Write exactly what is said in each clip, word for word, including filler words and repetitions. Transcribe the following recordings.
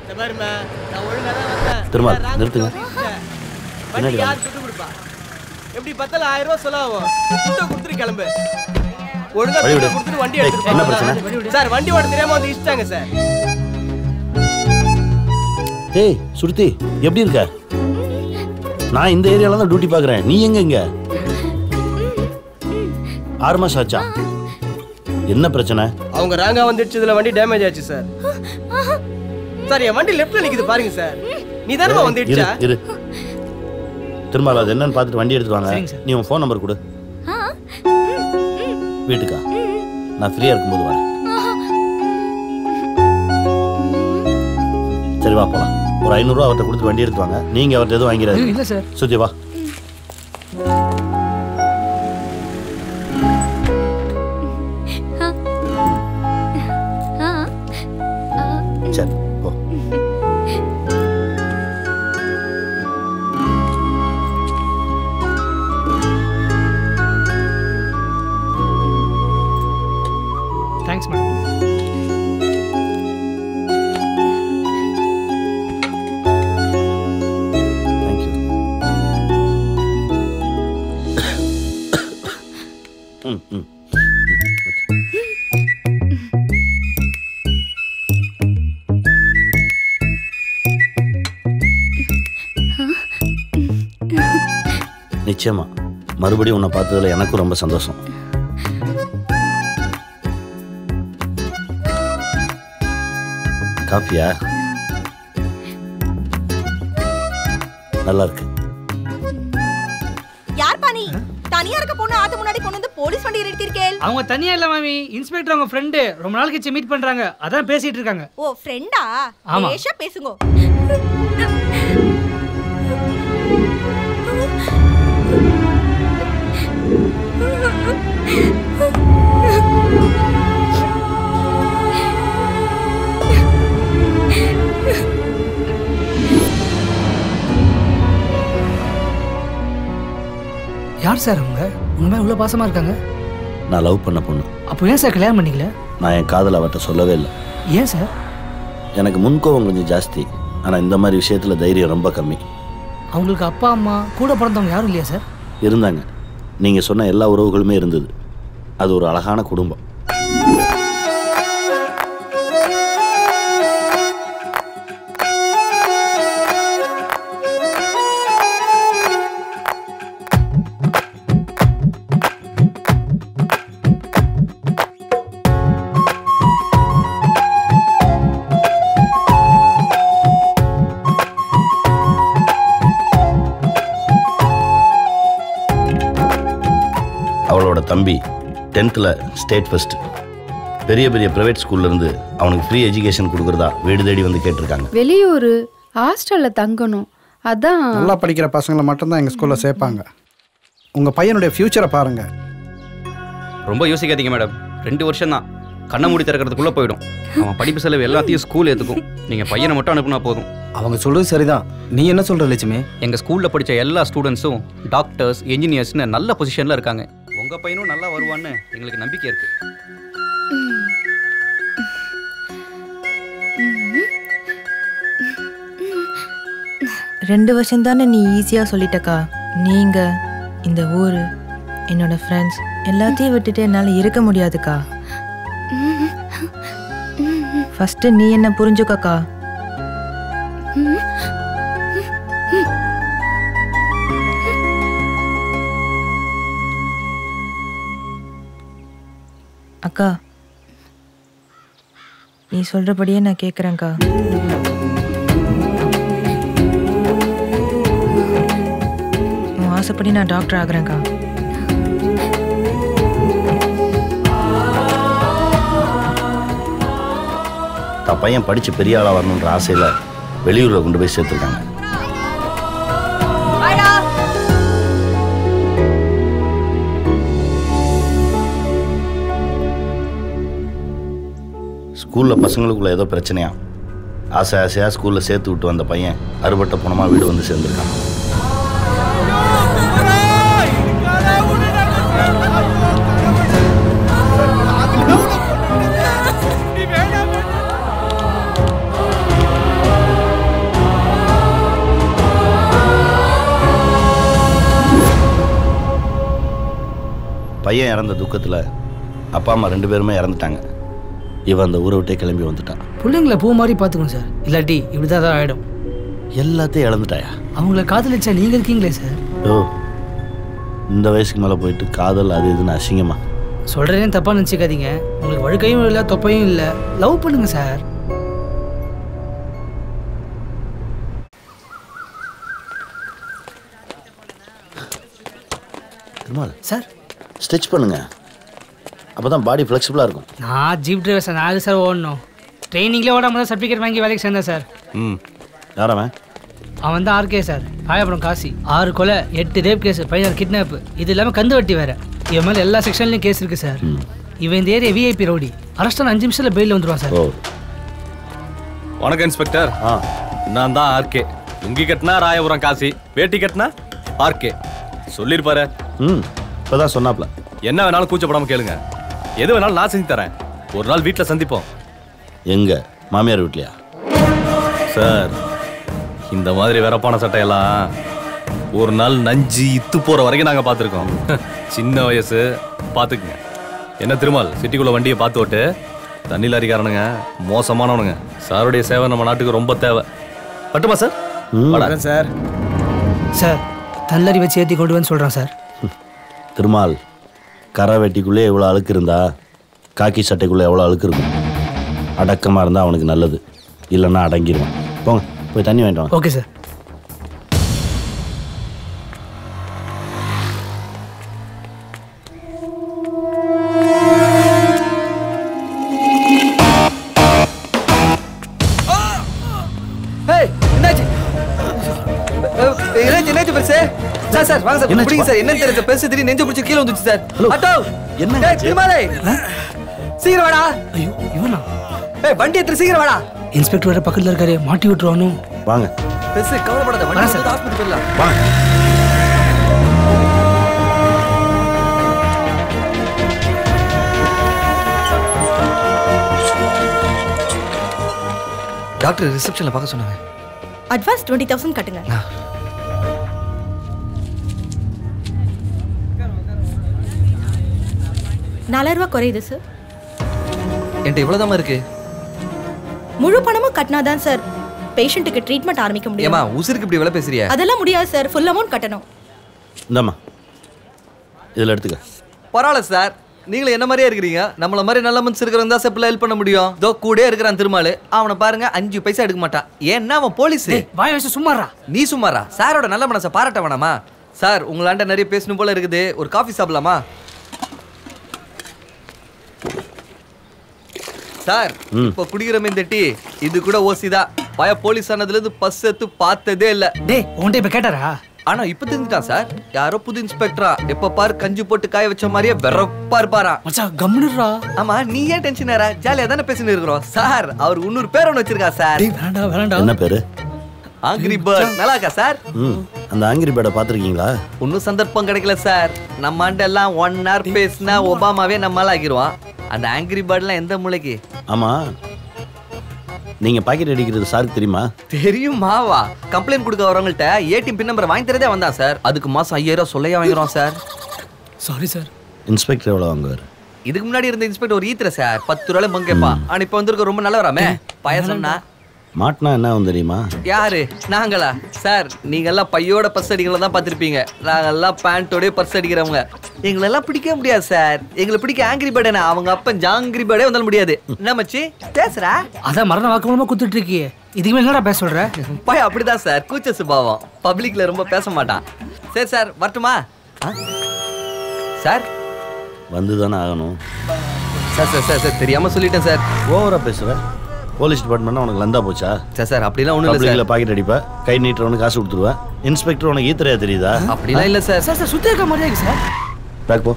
திரும்ப நிறுத்துங்க. வண்டி யார் சுட்டு கொடுப்பா? எப்படி பத்தல ஆயிரம் ரூபாய் சொல்லாவும் சுத்த கொடுத்துட்டு கிளம்பு. ஒழுங்கா கொடுத்துட்டு வண்டி எடுத்துட்டு என்ன பிரச்சனை சார்? வண்டி ஓட தெரியாம வந்து இஷ்டாங்க சார். ஏய் சுருதி, எப்படி இருக்க? நான் இந்த ஏரியால தான் டியூட்டி பார்க்குறேன். நீ எங்க இங்க? ஆறு மாசம் ஆச்சா? என்ன பிரச்சனை? அவங்க ராங்கா வந்துடுச்சு. இதுல வண்டி டேமேஜ் ஆச்சு சார். சார் என் வண்டி லெஃப்ட்ல நிக்குது பாருங்க சார். நீ தானே வந்துடுச்சா? இரு திரும்ப அது என்னன்னு பார்த்துட்டு வண்டி எடுத்துட்டு வாங்க. நீ உன் ஃபோன் நம்பர் கொடு. வீட்டுக்கா? நான் ஃப்ரீயா இருக்கும்போது வரேன். சரி வா போலாம். ஒரு ஐநூறுரூவா அவர்கிட்ட கொடுத்துட்டு வண்டி எடுத்து வாங்க. நீங்க அவர்கிட்ட எதுவும் வாங்கிறாரு? இல்லை சார். சுத்தி வா. சரி போ. Thanks madam. தேங்க்யூ. ம் ம் நிச்சயமா மறுபடியும் உன்னை பார்த்ததுல எனக்கும் ரொம்ப சந்தோஷம். காஃபியா? நல்லா இருக்கு. யார் பானி? தனியா இருக்க பொண்ணு ஆத்து முன்னாடி கொண்டு வந்து போலீஸ் வண்டி நிறுத்திருக்கேன். அவங்க தனியா இல்ல மாமி, இன்ஸ்பெக்டர் அவங்க ஃப்ரெண்ட். ரொம்ப நாள் கழிச்சு மீட் பண்றாங்க, அதான் பேசிட்டு இருக்காங்க. ஓ ஃப்ரெண்டா? பேஷா பேசுங்க. யார் சார் அவங்க? உண்மையா இவ்வளவு பாசமா இருக்காங்க? நான் லவ் பண்ண பொண்ணு. அப்போ ஏன் சார் கல்யாணம் பண்ணிக்கல? நான் என் காதல் அவர்கிட்ட சொல்லவே இல்லை. ஏன் சார்? எனக்கு முன்கோபம் கொஞ்சம் ஜாஸ்தி. ஆனால் இந்த மாதிரி விஷயத்தில் தைரியம் ரொம்ப கம்மி. அவங்களுக்கு அப்பா அம்மா கூட பிறந்தவங்க யாரும் இல்லையா சார்? இருந்தாங்க. நீங்கள் சொன்ன எல்லா உறவுகளுமே இருந்தது. அது ஒரு அழகான குடும்பம். அவளோட தம்பி டென்த்தில் ஸ்டேட் ஃபர்ஸ்ட். பெரிய பெரிய ப்ரைவேட் ஸ்கூல்லேருந்து அவனுக்கு ஃப்ரீ எஜுகேஷன் கொடுக்குறதா வீடு தேடி வந்து கேட்டிருக்காங்க. வெளியூர் ஹாஸ்டலில் தங்கணும். அதான் நல்லா படிக்கிற பசங்களை மட்டும்தான் எங்கள் ஸ்கூலில் சேர்ப்பாங்க. உங்கள் பையனுடைய ஃப்யூச்சரை பாருங்கள். ரொம்ப யோசிக்காதீங்க மேடம். ரெண்டு வருஷம் தான், கண்ணை மூடி திறக்கிறதுக்குள்ளே போயிடும். அவன் படிப்பு செலவு எல்லாத்தையும் ஸ்கூல் ஏற்றுக்கும். நீங்கள் பையனை மட்டும் அனுப்புனா போதும். அவங்க சொல்கிறது சரிதான். நீ என்ன சொல்கிற லட்சுமி? எங்கள் ஸ்கூலில் படித்த எல்லா ஸ்டூடெண்ட்ஸும் டாக்டர்ஸ், என்ஜினியர்ஸ்னு நல்ல பொசிஷனில் இருக்காங்க. உங்கள் பையனும் நல்லா வருவான்னு எங்களுக்கு நம்பிக்கை இருக்கு. ரெண்டு வருஷம் தானே நீ ஈஸியாக சொல்லிட்டக்கா. நீங்கள் இந்த ஊர் என்னோட ஃப்ரெண்ட்ஸ் எல்லாத்தையும் விட்டுட்டு என்னால் இருக்க முடியாதுக்கா. ஃபஸ்ட்டு நீ என்ன புரிஞ்சுக்கக்கா. அக்கா நீ சொல்றபடியே நான் கேட்குறேன்க்கா. உன் ஆசைப்படி நான் டாக்டர் ஆகுறேன்க்கா. தான் பையன் படித்து பெரிய ஆளாக வரணுன்ற ஆசையில் வெளியூரில் கொண்டு போய் சேர்த்துருக்காங்க. ஸ்கூலில் பசங்களுக்குள்ள ஏதோ பிரச்சனையா, ஆசை ஆசையாக ஸ்கூலில் சேர்த்து விட்டு வந்த பையன் அறுபட்ட பணமாக வீடு வந்து சேர்ந்துருக்கான். பையன் இறந்த துக்கத்தில் அப்பா அம்மா ரெண்டு பேருமே இறந்துட்டாங்க. இவன் அந்த ஊரை விட்டே கிளம்பி வந்துட்டான். பிள்ளைங்களை பூ மாதிரி பார்த்துக்கணும் சார், இல்லாட்டி இப்படி தான் ஏதாவது ஆகிடும். எல்லாத்தையும் இழந்துட்டாயா? அவங்கள காதலிச்சா நீங்கள் இருக்கீங்களே சார். ஓ, இந்த வயசுக்கு மேலே போயிட்டு காதல் அது இதுன்னு அசிங்கமா சொல்கிறேன்னு தப்பாக நினச்சிக்காதீங்க. உங்களுக்கு வழுக்கையும் இல்லை தொப்பையும் இல்லை, லவ் பண்ணுங்க சார். சார் ஸ்டிச் பண்ணுங்க, அப்போ தான் பாடி ஃப்ளெக்சிபிளாக இருக்கும். நான் ஜீப் டிரைவர் சார், நாலு சார் ஓடணும். ட்ரைனிங்லேயே ஓடாமல் தான் சர்டிஃபிகேட் வாங்கி வேலைக்கு சேர்ந்தேன் சார். ம், யாரவன்? அவன் தான் ஆர்கே சார், ஆயப்புறம் காசி. ஆறு கொலை, எட்டு ரேப் கேஸ், பதினாறு கிட்னாப்பு, இது இல்லாமல் கந்து வட்டி வேறு. இவன் மேலே எல்லா செக்ஷன்லையும் கேஸ் இருக்குது சார். இவன் இந்த ஏரியா விஐபி ரவுடி. அரஸ்டான அஞ்சு நிமிஷத்தில் பெயில் வந்துடுவான் சார். ஓ, வணக்கம் இன்ஸ்பெக்டர். ஆ, நான் தான் ஆர்கே. லுங்கி கட்டினா ராயபுரம் காசி, வேட்டி கட்டினா ஆர்கே. சொல்லிருப்பாரு. ம், இப்போதான் சொன்னாப்ல. என்ன வேணாலும் கூச்சப்படாமல் கேளுங்க, எது வேணாலும் நான் செஞ்சு தரேன். ஒரு நாள் வீட்டில் சந்திப்போம். எங்க மாமியார் வீட்லையா? சார், இந்த மாதிரி வெறப்பான சட்டையெல்லாம் ஒரு நாள் நஞ்சு இத்து போகிற வரைக்கும் நாங்கள் பார்த்துருக்கோம். சின்ன வயசு பார்த்துக்குங்க. என்ன திருமால், சிட்டிக்குள்ளே வண்டியை பார்த்து விட்டு தண்ணி லாரிக்காரனுங்க மோசமானவனுங்க. சாருடைய சேவை நம்ம நாட்டுக்கு ரொம்ப தேவை. பட்டுமா சார்? வரேன் சார். சார் தள்ளரி வச்சு ஏற்றி கொண்டு வந்து சொல்கிறான் சார். திருமால், கரை வெட்டிக்குள்ளே எவ்வளோ அழுக்கு இருந்தா காக்கி சட்டைக்குள்ளே எவ்வளோ அழுக்கு இருக்கும். அடக்கமாக இருந்தால் அவனுக்கு நல்லது, இல்லைன்னா அடங்கிடுவான். போங்க, போய் தண்ணி வாங்கிட்டு வாங்க. Okay sir. சார் சார் வாங்க சார், பிடிங்க சார். என்ன தெரியல, பெருசு திடீர்னு நெஞ்சு பிடிச்சி கீழே வந்துச்சு சார். அட்டோ என்ன திருமாலே, சீக்கிரம் வாடா. ஐயோ இவனா? ஏய் வண்டி எடுத்து சீக்கிரம் வாடா. இன்ஸ்பெக்டர் வேற பக்கத்துல இருக்காரு, மாட்டி விட்டுருவானோ. வாங்க பெருசு, கவலைப்படாத, வண்டி எடுத்து ஹாஸ்பிடல் போயிடலாம். வாங்க. டாக்டர் ரிசப்ஷன்ல பார்க்க சொன்னாங்க. அட்வான்ஸ் டுவெண்ட்டி தௌசண்ட் கட்டுங்க. நாலாயிரம் ரூபாய் குறையுது சார். என்கிட்ட இவ்வளவுதான் இருக்கு. முழு பணமும் கட்டினாதான் சார் பேஷண்ட்டுக்கு ட்ரீட்மெண்ட் ஆரம்பிக்க முடியும். ஏமா உசுருக்கு இப்படி விலை பேசுறியா? அதெல்லாம் முடியாது சார், ஃபுல் அமௌண்ட் கட்டணும். இந்தாம்மா, இதில் எடுத்துக்க. பரவாயில்ல சார், நீங்களும் என்ன மாதிரியே இருக்கிறீங்க. நம்மள மாதிரி நல்ல மனசு இருக்கிறவங்க தான் செப்பில் ஹெல்ப் பண்ண முடியும். தோ கூட இருக்கிறான் திருமால், அவனை பாருங்க அஞ்சு பைசா எடுக்க மாட்டான். ஏன்னா அவன் போலீஸ். வாய் வச்சு சும்மாறா. நீ சும்மாறா? சாரோட நல்ல மனசை பாராட்ட வேணாமா? சார் உங்களாண்ட நிறைய பேசணும் போல இருக்குது, ஒரு காஃபி சாப்பிடலாமா? சார் இப்போ குடிக்கிறமே இந்த டீ, இது கூட ஓசிதான். பய போலீஸ் ஆனதுல இருந்து பஸ் எடுத்து பார்த்ததே இல்ல. டேய் உன்கிட்ட இப்ப கேட்டாரா? ஆனா இப்ப தெரிஞ்சுட்டான் சார், யாரோ புது இன்ஸ்பெக்டரா, எப்ப பாரு கஞ்சி போட்டு காய வச்ச மாதிரியே வெறப்பா இருப்பாரா. மச்சான் கம்முனுடா. ஆமா நீ ஏன் டென்ஷன் ஆற? ஜாலியா தானே பேசிட்டு இருக்கிறோம். சார் அவர் இன்னொரு பேர் ஒன்று வச்சிருக்கா சார். டேய் வேண்டாம் வேண்டாம். என்ன பேரு? Angry bird. நல்லா இருக்கா சார்? ம், அந்த ஆங்கிரி பேர்டை பார்த்துருக்கீங்களா? இன்னும் சந்தர்ப்பம் கிடைக்கல சார். நம்ம ஆண்டெல்லாம் ஒன் ஹவர் பேசினா ஒபாமாவே நம்மளால ஆக்கிடுவான். அந்த ஆங்கிரி பேர்ட்லாம் எந்த மூளைக்கு? ஆமா, நீங்க பாக்கெட் அடிக்கிறது சாருக்கு தெரியுமா? தெரியுமாவா? கம்ப்ளைண்ட் கொடுக்க வரவங்கள்ட்ட ஏடிஎம் பின் நம்பர் வாங்கி தரதே வந்தான் சார். அதுக்கு மாசம் ஐயாயிரம் சொல்லையா வாங்கிடுவோம் சார். Sorry sir. இன்ஸ்பெக்டர் எவ்வளோ வாங்குவார்? இதுக்கு முன்னாடி இருந்த இன்ஸ்பெக்டர் ஒரு ஈத்திர சார், பத்து ரூபாய் பங்கு கேட்பான். ஆனா இப்ப வந்திருக்க ரொம்ப நல்லவராமே. பயசம்னா மாட்டினா என்ன ஆகும் தெரியுமா? யாரு? நாங்களா சார்? நீங்க எல்லாம் பையோட பர்ஸ் அடிக்கிறத தான் பார்த்திருப்பீங்க. நாங்கெல்லாம் பேண்டோடய பர்ஸ் அடிக்கிறவங்க. எங்களெல்லாம் பிடிக்க முடியாது சார். எங்களை பிடிக்க ஆங்கிரி பேர்டே, அவங்க அப்பன் ஜாங்கிரி பேர்டே வந்தாலும் முடியாது. என்ன மச்சி பேசுறா? அதான் மரண வாக்குமூலமா குத்துட்டு இருக்கியே, இதுக்கு மேல என்னடா பேச சொல்ற? பையன் அப்படிதான் சார், கூச்ச சுபாவம், பப்ளிக்ல ரொம்ப பேச மாட்டான். சரி சார் வரட்டுமா? சார் வந்து தானே ஆகணும். சார் சார் சார் சார் தெரியாம சொல்லிட்டேன் சார். ஓவரா பேசுற. போலீஸ் டிபார்ட்மெண்ட் உனக்கு லந்தா போச்சா? சார் சார் அப்படிலாம் ஒண்ணும் இல்ல சார். பாக்கெட் அடிப்பா, கை நீட்டுறவனுக்கு காசு கொடுத்துருவேன். இன்ஸ்பெக்டர் உனக்கு ஈத்தரையா தெரியுதா? அப்படிலாம் இல்ல சார். சார் சார் சுத்தி இருக்க மாதிரியே இருக்கு சார். பேக் போ.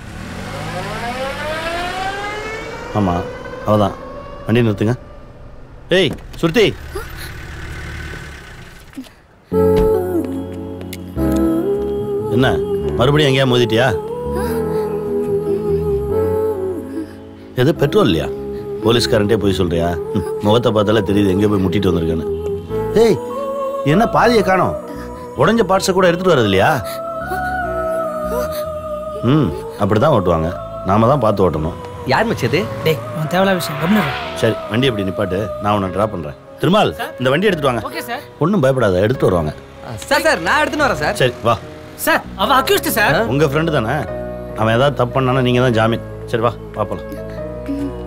ஆமா அவதான், வண்டி நிறுத்துங்க. ஏய் சுருதி, என்ன மறுபடியும் எங்கேயா மோதிட்டியா? எது பெட்ரோல் இல்லையா? போலீஸ்காரன்ட்டே போய் சொல்றியா? முகத்தை பார்த்தாலே தெரியுது எங்கே போய் முட்டிட்டு வந்திருக்கேன்னு. ஏய் என்ன பாதியை காணோம்? உடஞ்ச பார்ட்ஸை கூட எடுத்துட்டு வரது இல்லையா? ம் அப்படி தான் ஓட்டுவாங்க. நாம தான் பார்த்து ஓட்டணும். யார் மச்சது? டேய் உன் தேவையில்லாத விஷயம் கம்முனு. சரி வண்டி எப்படி நிப்பாட்டு, நான் உன்னை ட்ராப் பண்ணுறேன். திருமால் இந்த வண்டி எடுத்துட்டு வாங்க. Okay sir. ஒன்றும் பயப்படாத, எடுத்துட்டு வருவாங்க. சார் சார் நான் எடுத்துன்னு வரேன் சார். சரி வா. சார் அவ அக்யூஸ்ட் சார். உங்கள் ஃப்ரெண்டு தானே, அவன் ஏதாவது தப்பு பண்ணானா நீங்கள் தான் ஜாமீன். சரி வா பார்ப்பலாம்.